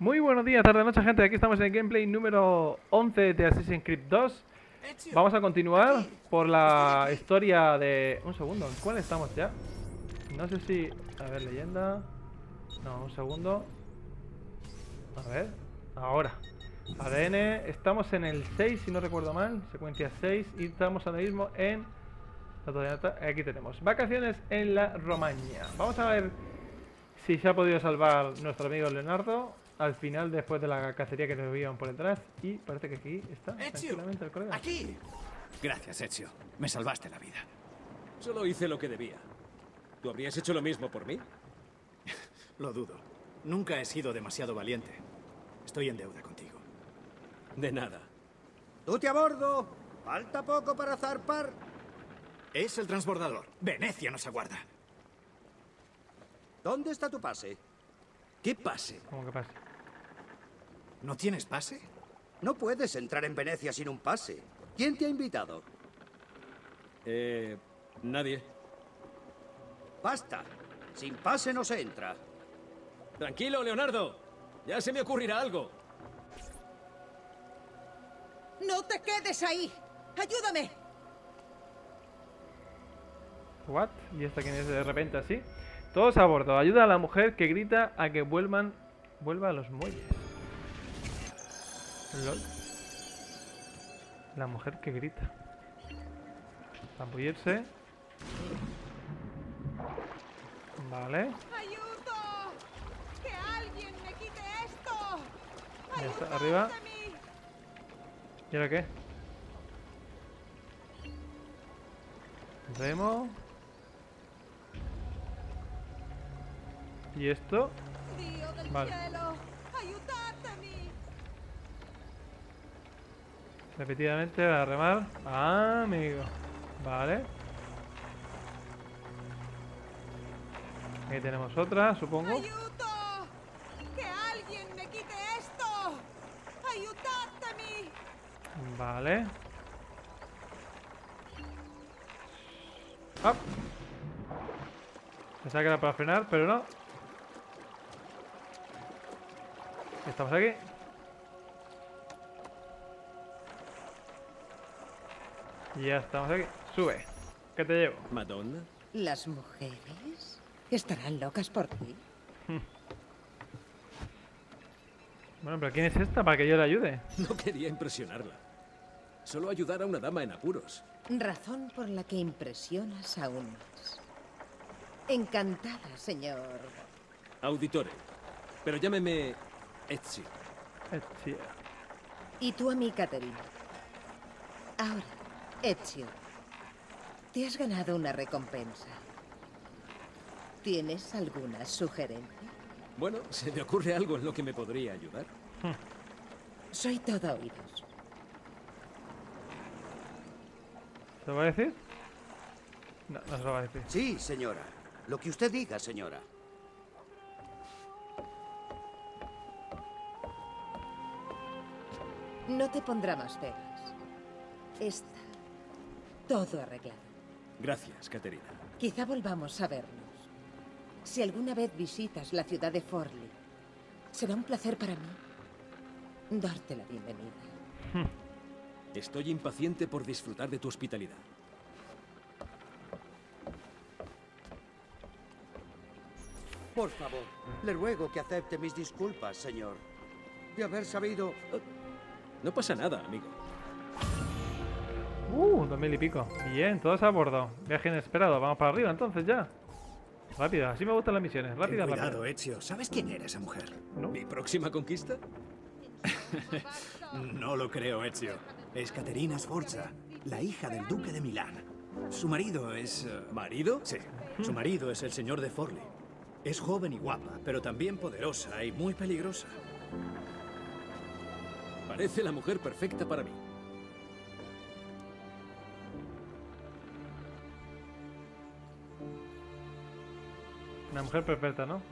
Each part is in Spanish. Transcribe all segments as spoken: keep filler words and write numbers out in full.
Muy buenos días, tarde, noche, gente. Aquí estamos en el gameplay número once de Assassin's Creed dos. Vamos a continuar por la historia de... Un segundo, ¿en cuál estamos ya? No sé si... A ver, leyenda... No, un segundo. A ver... Ahora. A D N... Estamos en el seis, si no recuerdo mal. Secuencia seis. Y estamos ahora mismo en... Aquí tenemos. Vacaciones en la Romaña. Vamos a ver si se ha podido salvar nuestro amigo Leonardo al final, después de la cacería que nos veían por detrás. Y parece que aquí está Ezio, tranquilamente el colega. ¡aquí! Gracias, Ezio. Me salvaste la vida. Solo hice lo que debía. ¿Tú habrías hecho lo mismo por mí? Lo dudo. Nunca he sido demasiado valiente. Estoy en deuda contigo. De nada. ¡Tute a bordo! ¡Falta poco para zarpar! Es el transbordador. Venecia nos aguarda. ¿Dónde está tu pase? ¿Qué pase? ¿Cómo que pasa? ¿No tienes pase? No puedes entrar en Venecia sin un pase. ¿Quién te ha invitado? Eh... Nadie. Basta. Sin pase no se entra. Tranquilo, Leonardo. Ya se me ocurrirá algo. ¡No te quedes ahí! ¡Ayúdame! ¿What? ¿Y esta quién es de repente así? Todos a bordo. Ayuda a la mujer que grita a que vuelvan... Vuelva a los muelles. Lol. La mujer que grita. Zambullirse. Vale. ¡Ayudo! ¡Que alguien me quite esto! Ya está, arriba. ¿Y ahora qué? Remo. ¿Y esto? ¡Dios del Vale. cielo! ¡Ayudadme a mí! Repetidamente a remar. Ah, amigo. Vale. Aquí tenemos otra, supongo. ¡Ayudo! ¡Que alguien me quite esto! ¡Ayudadme a mí! Vale. ¡Ah! Pensaba que era para frenar, pero no. Estamos aquí. Y ya estamos aquí. Sube. ¿Qué te llevo? ¿Madonna? ¿Las mujeres estarán locas por ti? Bueno, pero ¿quién es esta para que yo le ayude? No quería impresionarla. Solo ayudar a una dama en apuros. Razón por la que impresionas aún más. Encantada, señor. Auditore. Pero llámeme... Ezio. Ezio. Y tú a mí, Caterina. Ahora, Ezio, te has ganado una recompensa. ¿Tienes alguna sugerencia? Bueno, ¿se me ocurre algo en lo que me podría ayudar? Soy todo oídos. ¿Se lo va a decir? No, no se lo va a decir. Sí, señora. Lo que usted diga, señora. No te pondrá más pegas. Está todo arreglado. Gracias, Caterina. Quizá volvamos a vernos. Si alguna vez visitas la ciudad de Forli, será un placer para mí darte la bienvenida. Estoy impaciente por disfrutar de tu hospitalidad. Por favor, le ruego que acepte mis disculpas, señor. De haber sabido... No pasa nada, amigo. Uh, dos mil y pico. Bien, todos a bordo. Viaje inesperado. Vamos para arriba entonces ya. Rápido, así me gustan las misiones. Rápidas, Ten cuidado, rápidas. Ezio. ¿Sabes quién era esa mujer? ¿No? ¿Mi próxima conquista? No lo creo, Ezio. Es Caterina Sforza, la hija del duque de Milán. Su marido es... eh, ¿Marido? Sí, su marido es el señor de Forli. Es joven y guapa, pero también poderosa y muy peligrosa. Parece la mujer perfecta para mí. Una mujer perfecta, ¿no?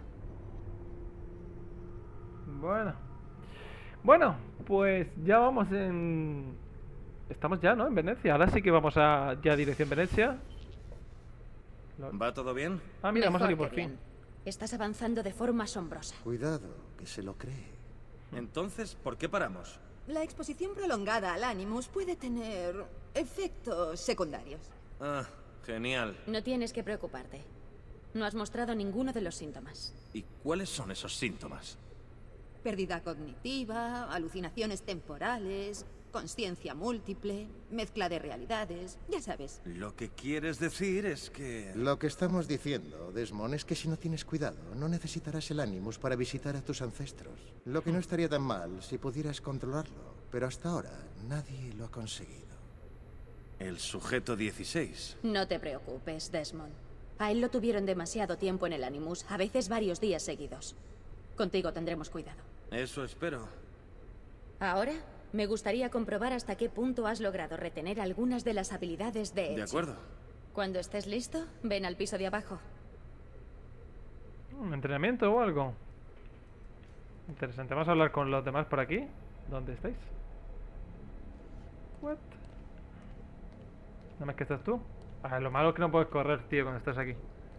Bueno. Bueno, pues ya vamos en... Estamos ya, ¿no? En Venecia. Ahora sí que vamos a ya dirección Venecia. ¿Va todo bien? Ah, mira, hemos Mejor salido por que fin. bien. Estás avanzando de forma asombrosa. Cuidado, que se lo cree. Entonces, ¿por qué paramos? La exposición prolongada al Animus puede tener efectos secundarios. Ah, genial. No tienes que preocuparte. No has mostrado ninguno de los síntomas. ¿Y cuáles son esos síntomas? Pérdida cognitiva, alucinaciones temporales, consciencia múltiple, mezcla de realidades, ya sabes. Lo que quieres decir es que... Lo que estamos diciendo, Desmond, es que si no tienes cuidado, no necesitarás el Animus para visitar a tus ancestros. Lo que no estaría tan mal si pudieras controlarlo, pero hasta ahora nadie lo ha conseguido. El sujeto dieciséis. No te preocupes, Desmond. A él lo tuvieron demasiado tiempo en el Animus, a veces varios días seguidos. Contigo tendremos cuidado. Eso espero. Ahora, me gustaría comprobar hasta qué punto has logrado retener algunas de las habilidades de Ezio. De acuerdo. Cuando estés listo, ven al piso de abajo. ¿Un entrenamiento o algo? Interesante. Vamos a hablar con los demás por aquí. ¿Dónde estáis? What? Nada más que estás tú. Ah, lo malo es que no puedes correr, tío, cuando estás aquí.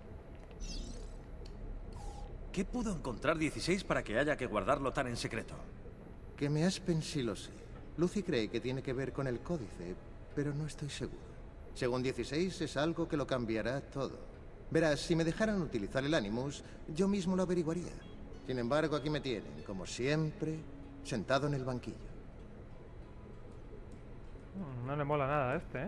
¿Qué pudo encontrar dieciséis para que haya que guardarlo tan en secreto? Que me Aspen sí lo sé. Lucy cree que tiene que ver con el códice, pero no estoy seguro. Según dieciséis, es algo que lo cambiará todo. Verás, si me dejaran utilizar el Animus, yo mismo lo averiguaría. Sin embargo, aquí me tienen, como siempre, sentado en el banquillo. No le mola nada a este, ¿eh?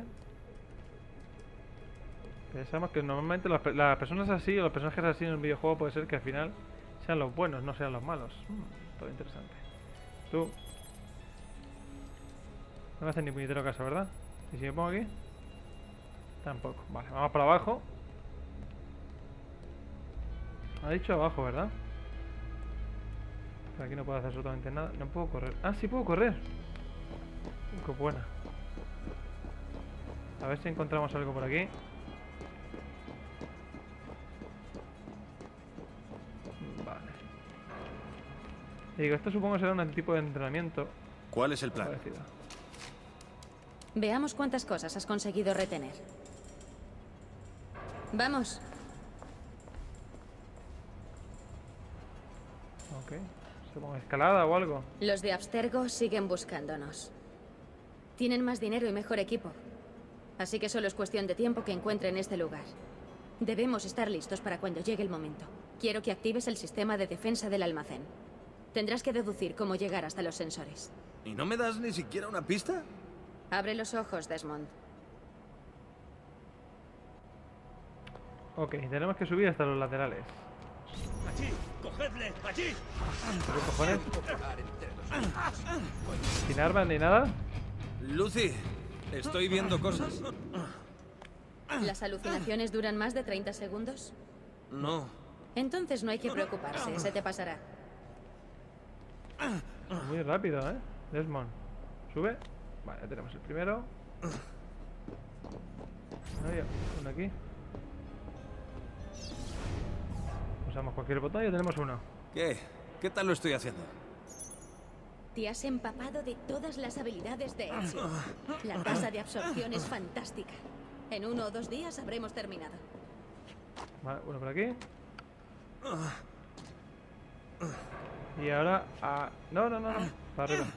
Pensamos que normalmente las, las personas así o los personajes así en un videojuego puede ser que al final sean los buenos, no sean los malos. Mm, todo interesante. Tú no me haces ni puñetero caso, ¿verdad? ¿Y si me pongo aquí? Tampoco. Vale, vamos para abajo. Ha dicho abajo, ¿verdad? Pero aquí no puedo hacer absolutamente nada. No puedo correr. Ah, sí puedo correr. Qué buena. A ver si encontramos algo por aquí. Vale. Y digo, esto supongo será un tipo de entrenamiento. ¿Cuál es el plan? Parecido. Veamos cuántas cosas has conseguido retener. Vamos. Ok. Supongo escalada o algo. Los de Abstergo siguen buscándonos. Tienen más dinero y mejor equipo. Así que solo es cuestión de tiempo que encuentren este lugar. Debemos estar listos para cuando llegue el momento. Quiero que actives el sistema de defensa del almacén. Tendrás que deducir cómo llegar hasta los sensores. ¿Y no me das ni siquiera una pista? Abre los ojos, Desmond. Ok, tenemos que subir hasta los laterales. ¡Allí! ¡Cogedle! ¡Allí! ¿Qué cojones? ¿Sin armas ni nada? Lucy, estoy viendo cosas. ¿Las alucinaciones duran más de treinta segundos? No. Entonces no hay que preocuparse, se te pasará. Muy rápido, ¿eh? Desmond. Sube. Vale, ya tenemos el primero. Ahí, uno aquí. Usamos cualquier botón y ya tenemos uno. ¿Qué? ¿Qué tal lo estoy haciendo? Te has empapado de todas las habilidades de Ezio. La tasa de absorción es fantástica. En uno o dos días habremos terminado. Vale, uno por aquí. Y ahora a... No, no, no, no. Para arriba.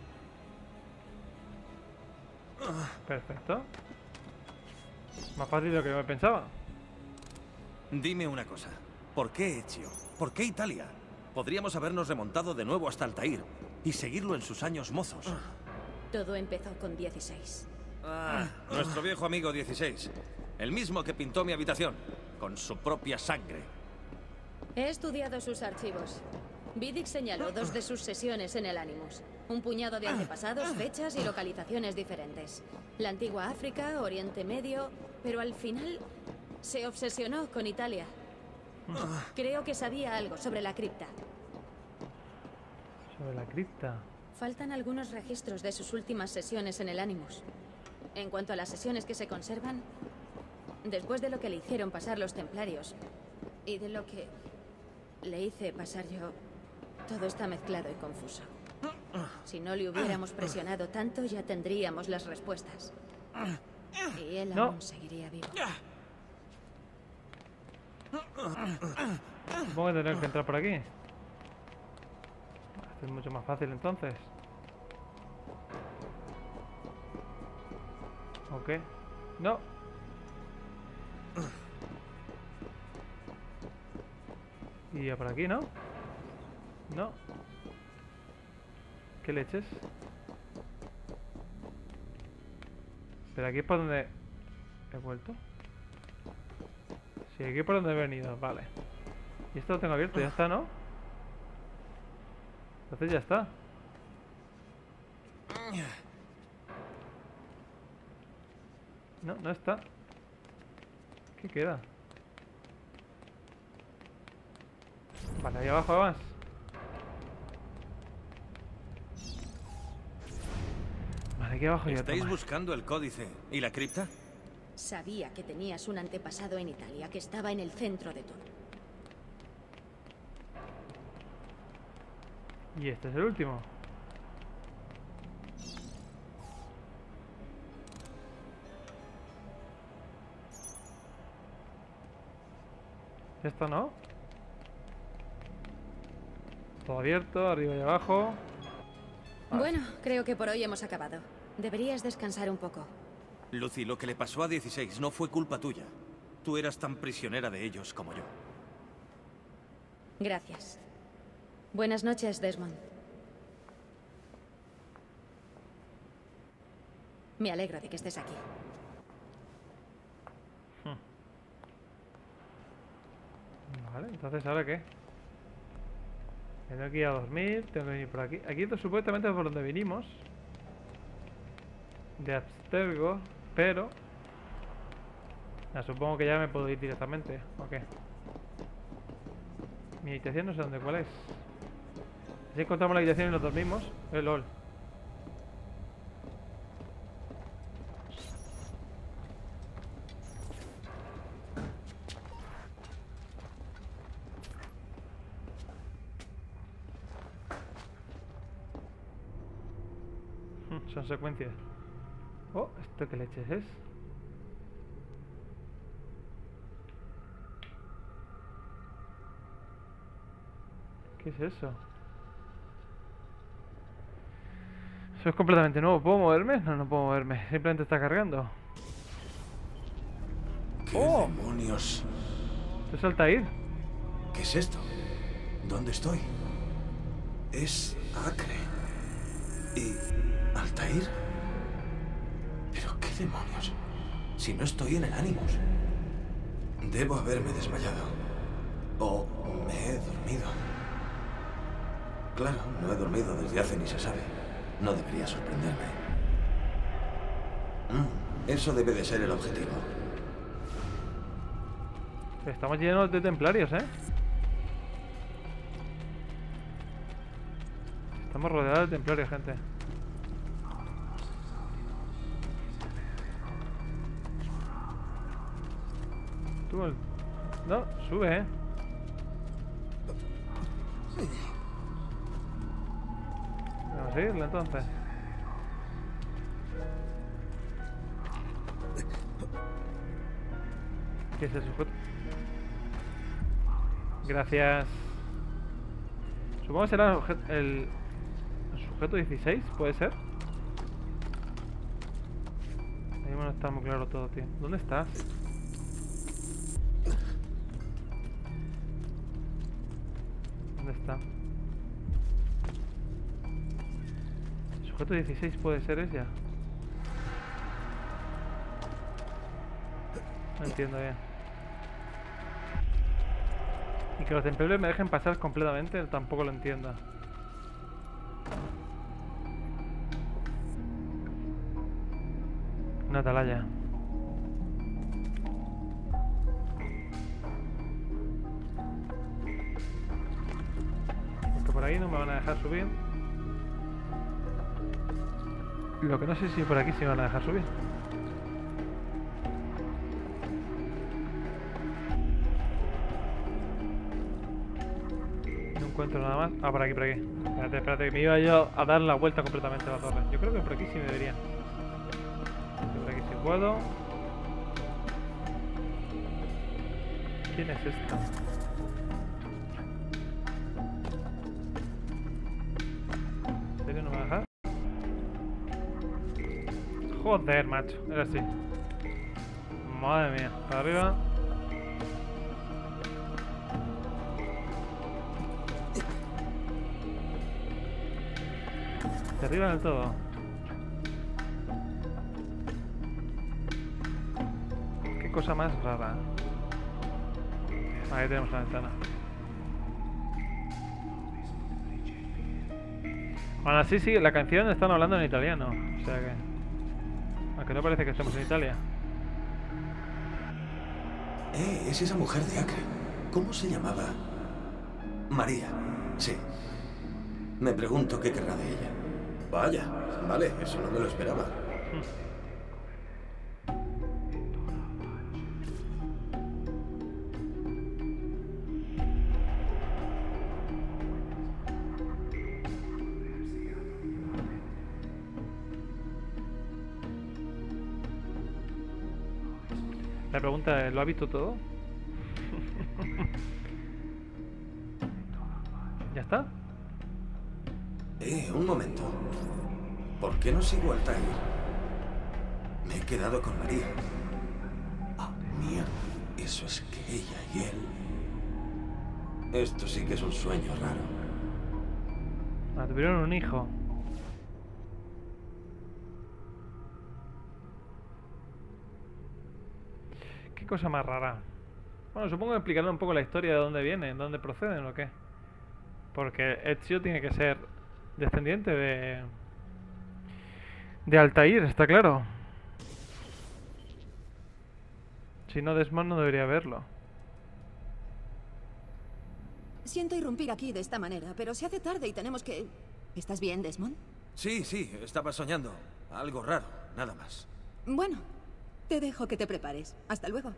Perfecto. Más fácil de lo que me pensaba. Dime una cosa. ¿Por qué Ezio? ¿Por qué Italia? Podríamos habernos remontado de nuevo hasta Altair y seguirlo en sus años mozos. Todo empezó con dieciséis. Ah, nuestro viejo amigo dieciséis. El mismo que pintó mi habitación, con su propia sangre. He estudiado sus archivos. Vidic señaló dos de sus sesiones en el Animus. Un puñado de antepasados, fechas y localizaciones diferentes. La antigua África, Oriente Medio... Pero al final se obsesionó con Italia. Creo que sabía algo sobre la cripta. Sobre la cripta. Faltan algunos registros de sus últimas sesiones en el Animus. En cuanto a las sesiones que se conservan, después de lo que le hicieron pasar los templarios y de lo que le hice pasar yo, todo está mezclado y confuso. Si no le hubiéramos presionado tanto, ya tendríamos las respuestas. Y él No. aún seguiría vivo. Supongo que tendré que entrar por aquí. Esto es mucho más fácil entonces. Ok. No. Y ya por aquí, ¿no? No. ¿Qué leches? Pero aquí es por donde he vuelto. Sí, aquí es por donde he venido, vale. Y esto lo tengo abierto, ya está, ¿no? Entonces ya está. No, no está. ¿Qué queda? Vale, ahí abajo más. Vale, aquí abajo ya está. ¿Estáis buscando el códice y la cripta? Sabía que tenías un antepasado en Italia que estaba en el centro de todo. Y este es el último. Esto no. Todo abierto, arriba y abajo. Vale. Bueno, creo que por hoy hemos acabado. Deberías descansar un poco. Lucy, lo que le pasó a dieciséis no fue culpa tuya. Tú eras tan prisionera de ellos como yo. Gracias. Buenas noches, Desmond. Me alegro de que estés aquí. Vale, entonces ¿ahora qué? Tengo que ir a dormir, tengo que venir por aquí. Aquí esto supuestamente es por donde vinimos. De Abstergo, pero... Ah, supongo que ya me puedo ir directamente. Ok. Mi habitación no sé dónde, cuál es. Si encontramos la habitación y nos dormimos. Eh, lol. Son secuencias. Oh, ¿esto qué leches es? ¿Qué es eso? Eso es completamente nuevo. ¿Puedo moverme? No, no puedo moverme. Simplemente está cargando. ¿Qué ¡Oh! demonios? ¿Esto es Altair? ¿Qué es esto? ¿Dónde estoy? Es Acre. ¿Y Altair? ¿Pero qué demonios? Si no estoy en el Animus. Debo haberme desmayado. O me he dormido. Claro, no he dormido desde hace ni se sabe. No debería sorprenderme. Mm, eso debe de ser el objetivo. Estamos llenos de templarios, ¿eh? Estamos rodeados de templarios, gente. Tú el... No, sube, ¿eh? Vamos a irle entonces. ¿Qué es el sujeto? Gracias. Supongo que será el, objeto, el, el sujeto dieciséis, ¿puede ser? Ahí no está muy claro todo, tío. ¿Dónde estás? ¿Dónde está? El sujeto dieciséis puede ser ella. No entiendo bien. Y que los templarios me dejen pasar completamente, tampoco lo entiendo. Una atalaya. Porque por ahí no me van a dejar subir. Lo que no sé si por aquí sí me van a dejar subir. No encuentro nada más. Ah, por aquí, por aquí. Espérate, espérate, que me iba yo a dar la vuelta completamente a la torre. Yo creo que por aquí sí me debería. Por aquí sí puedo. ¿Quién es esta? Joder, macho. Era así. Madre mía. Para arriba. De arriba del todo. Qué cosa más rara. Ahí tenemos la ventana. Aún así, sí, la canción están hablando en italiano. O sea que... Aunque no parece que estemos en Italia. Eh, es esa mujer de Acre. ¿Cómo se llamaba? María. Sí. Me pregunto qué querrá de ella. Vaya, vale, eso no me lo esperaba. La pregunta es, ¿lo ha visto todo? ¿Ya está? Eh, un momento. ¿Por qué no sigo Altair? Me he quedado con María. Ah, mía. Eso es que ella y él... Esto sí que es un sueño raro. Ah, tuvieron un hijo. Qué cosa más rara. Bueno, supongo que explicarle un poco la historia de dónde vienen, dónde proceden o qué. Porque Ezio tiene que ser descendiente de... de Altair, está claro. Si no, Desmond no debería verlo. Siento irrumpir aquí de esta manera, pero se hace tarde y tenemos que... ¿Estás bien, Desmond? Sí, sí, estaba soñando. Algo raro, nada más. Bueno, te dejo que te prepares. Hasta luego.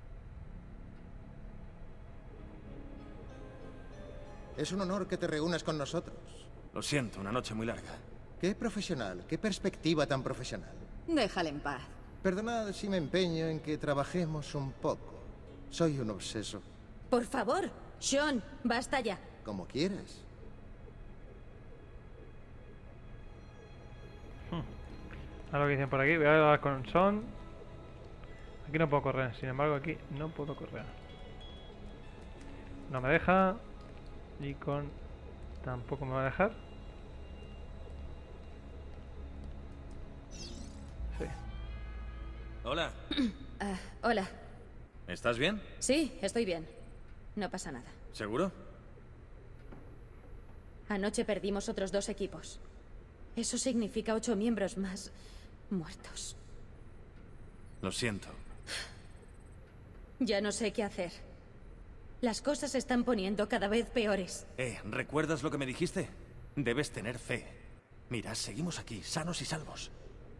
Es un honor que te reúnas con nosotros. Lo siento, una noche muy larga. Qué profesional, qué perspectiva tan profesional. Déjale en paz. Perdonad si me empeño en que trabajemos un poco. Soy un obseso. Por favor, Sean, basta ya. Como quieres. Hmm. A lo que dicen por aquí, voy a hablar con Son. Aquí no puedo correr, sin embargo aquí no puedo correr. No me deja. Y con... tampoco me va a dejar. Sí. Hola. Uh, hola. ¿Estás bien? Sí, estoy bien. No pasa nada. ¿Seguro? Anoche perdimos otros dos equipos. Eso significa ocho miembros más muertos. Lo siento. Ya no sé qué hacer. Las cosas se están poniendo cada vez peores. Eh, ¿recuerdas lo que me dijiste? Debes tener fe. Mira, seguimos aquí, sanos y salvos.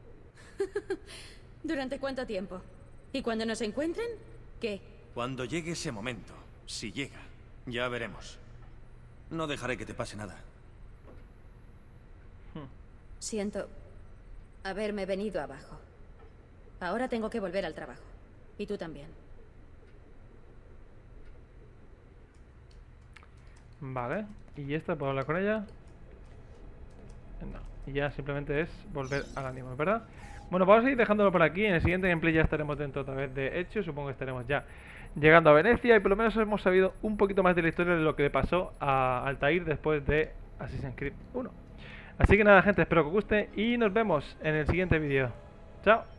¿Durante cuánto tiempo? ¿Y cuando nos encuentren? ¿Qué? Cuando llegue ese momento. Si llega. Ya veremos. No dejaré que te pase nada. Siento haberme venido abajo. Ahora tengo que volver al trabajo. Y tú también. Vale. ¿Y esta puedo hablar con ella? No. Y ya simplemente es volver al ánimo, ¿verdad? Bueno, vamos a ir dejándolo por aquí. En el siguiente gameplay ya estaremos dentro otra vez de Ezio. Supongo que estaremos ya llegando a Venecia. Y por lo menos hemos sabido un poquito más de la historia de lo que le pasó a Altair después de Assassin's Creed uno. Así que nada, gente, espero que os guste. Y nos vemos en el siguiente vídeo. Chao.